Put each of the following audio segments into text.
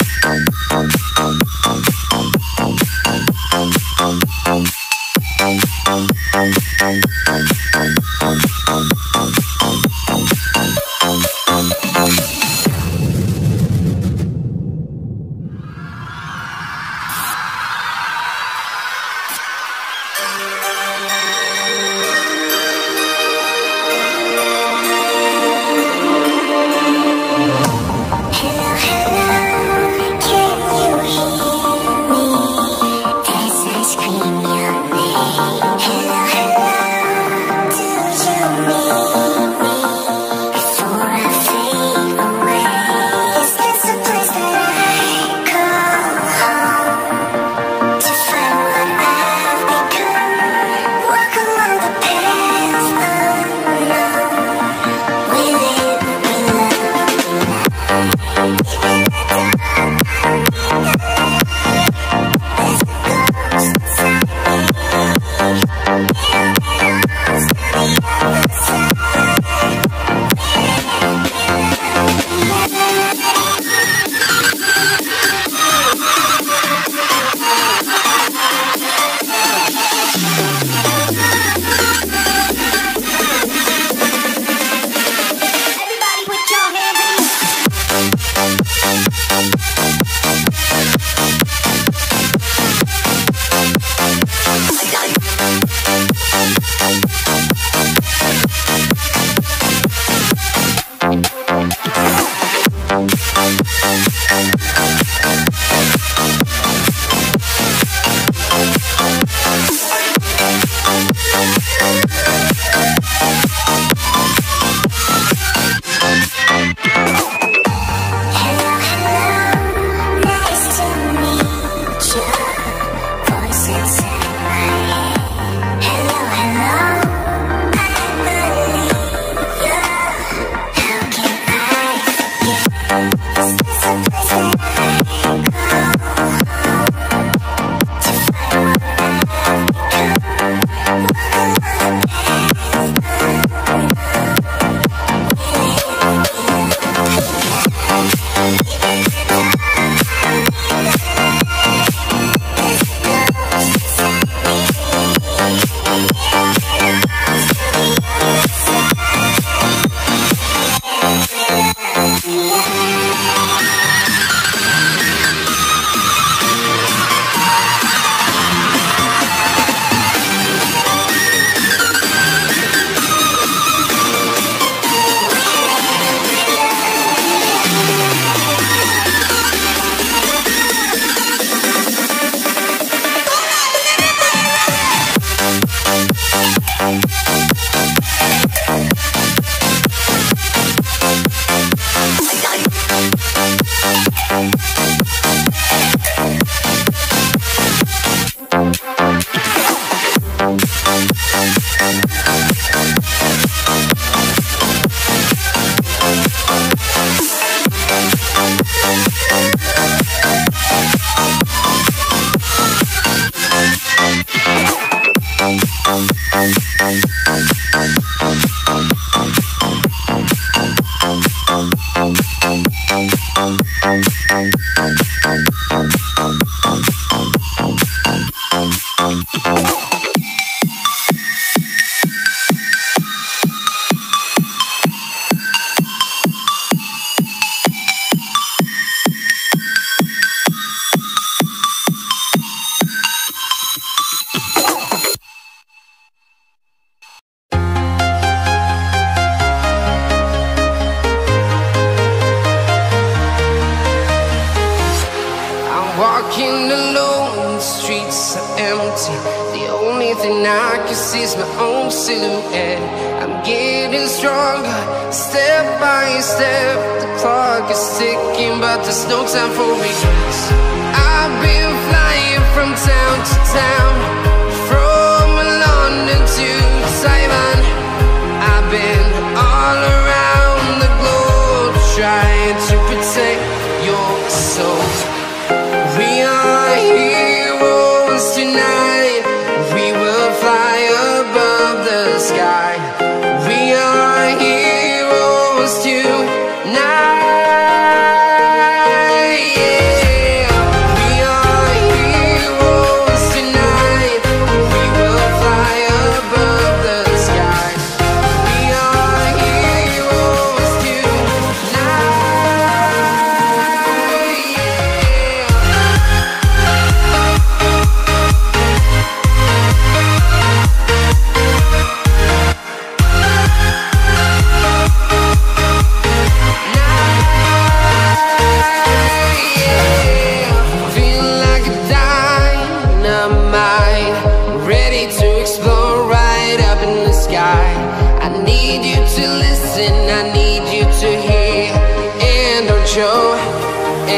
Walking alone, the streets are empty. The only thing I can see is my own silhouette. I'm getting stronger, step by step. The clock is ticking, but there's no time for regrets. I've been flying from town to town, from London to Taiwan. I've been all around the globe, trying to protect your soul. We are heroes tonight. We will fly above the sky. We are heroes tonight. Yeah.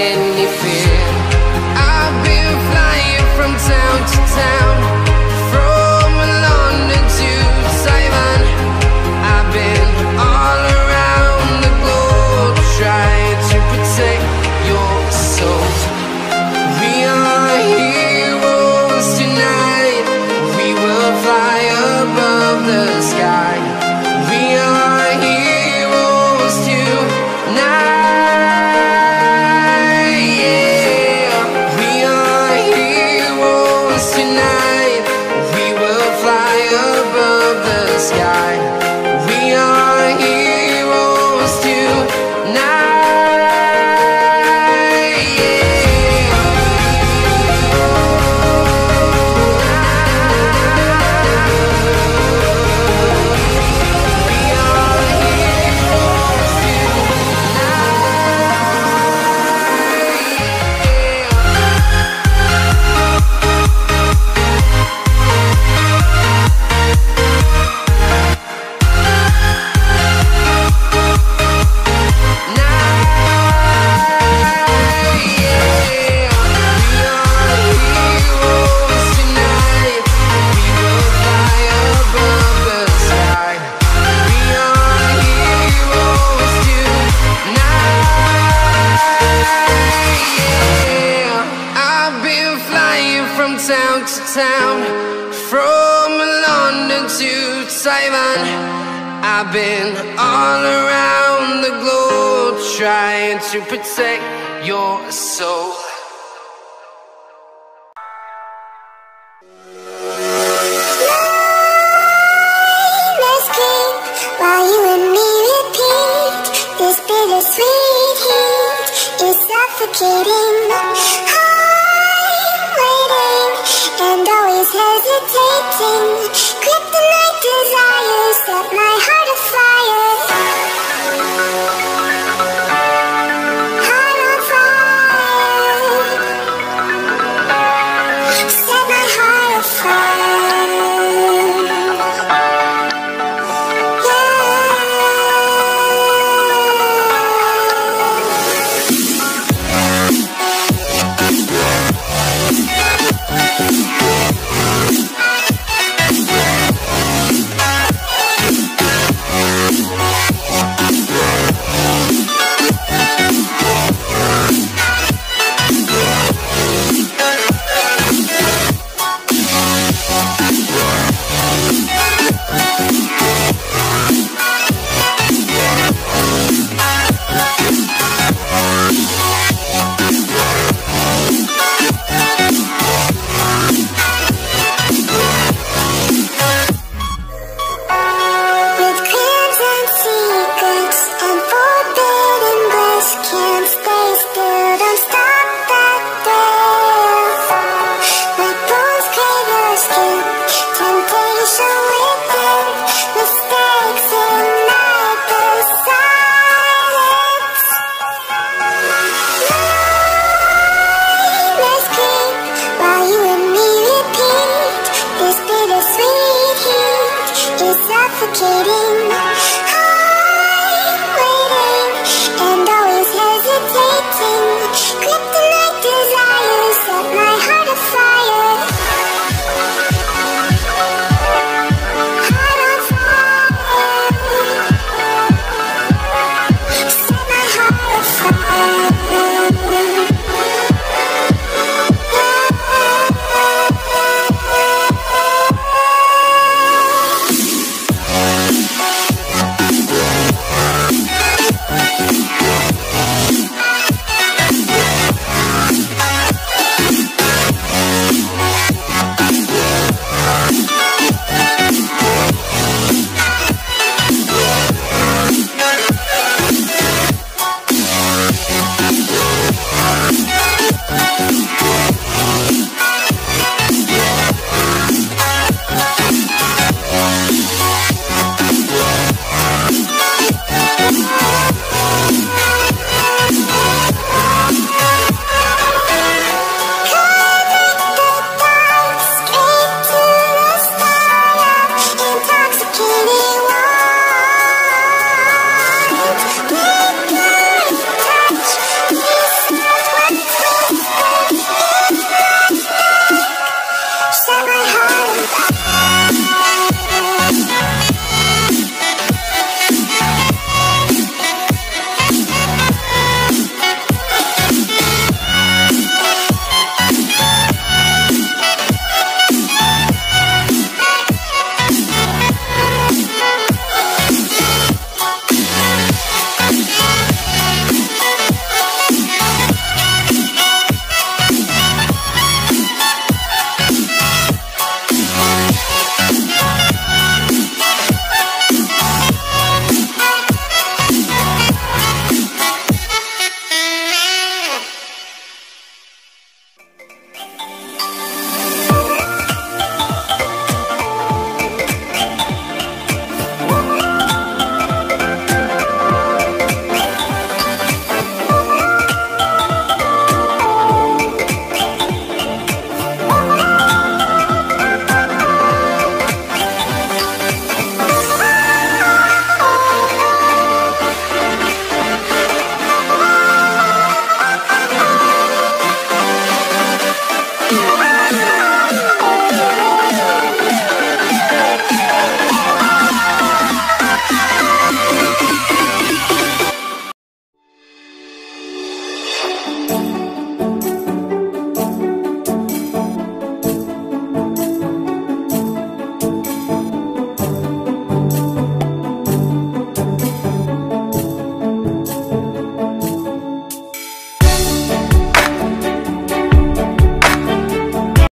any fear. I've been flying from town to town, from London to Taiwan. I've been all around the globe trying to protect your soul. We are heroes tonight. We will fly above the sky. We are heroes tonight. Yeah. We are heroes tonight. We will fly above the sky. We are heroes tonight. Town to town, from London to Taiwan. I've been all around the globe trying to protect your soul. Let's keep while you and me repeat. This bittersweet heat is suffocating. And always hesitating. Kryptonite desires set my heart afire.